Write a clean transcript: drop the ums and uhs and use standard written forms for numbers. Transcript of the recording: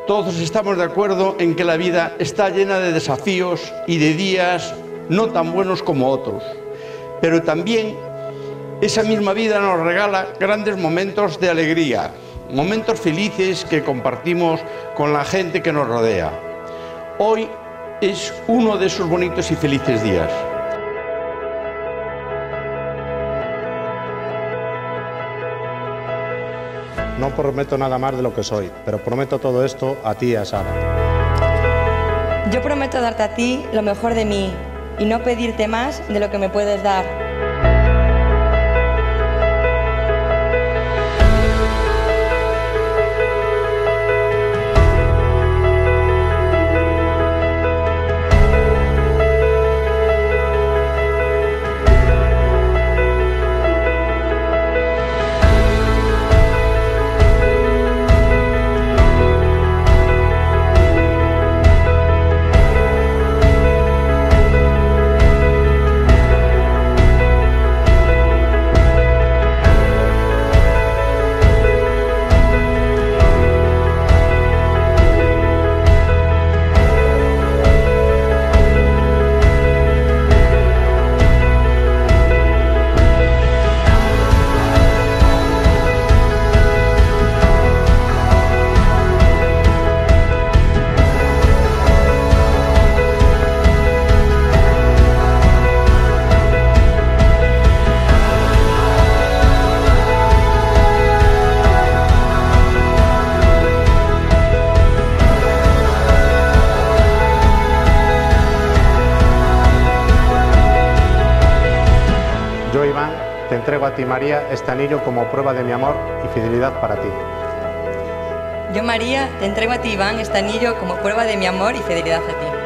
Todos estamos de acuerdo en que la vida está llena de desafíos y de días no tan buenos como otros. Pero también esa misma vida nos regala grandes momentos de alegría, momentos felices que compartimos con la gente que nos rodea. Hoy es uno de esos bonitos y felices días. No prometo nada más de lo que soy, pero prometo todo esto a ti y a Sara. Yo prometo darte a ti lo mejor de mí y no pedirte más de lo que me puedes dar. Yo, Iván, te entrego a ti, María, este anillo como prueba de mi amor y fidelidad para ti. Yo, María, te entrego a ti, Iván, este anillo como prueba de mi amor y fidelidad a ti.